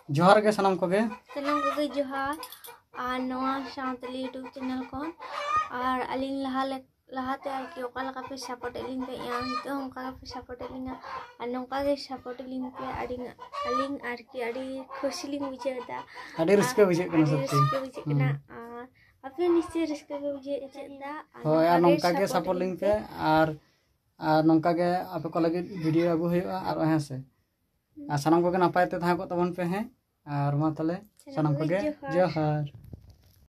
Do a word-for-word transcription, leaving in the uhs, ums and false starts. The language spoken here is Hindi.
जोहार के सनम को गे सनम को गे जोहार और नवा सावतली यूट्यूब चैनल को और अलिंग लहा लहाते आरकी ओका लगा पे सपोर्ट एलिंग पे या तो ओका पे सपोर्ट एलिंग और नोका के सपोर्ट एलिंग पे अलिंग अलिंग आरकी अड़ी खुशी लिंग बुझेदा अड़ी रिस्क बुझे कना अड़ी सत्ती रिस्क बुझे कना और अपने निश्चय रिस्क बुझे दा हो या नोका के सपोर्ट लिंग पे और और नोका के आपे को लगे वीडियो अगु होया और हे से आ सनम को के नपाय ते था को तबन पे हैं और मा तले सनम को के जोहार।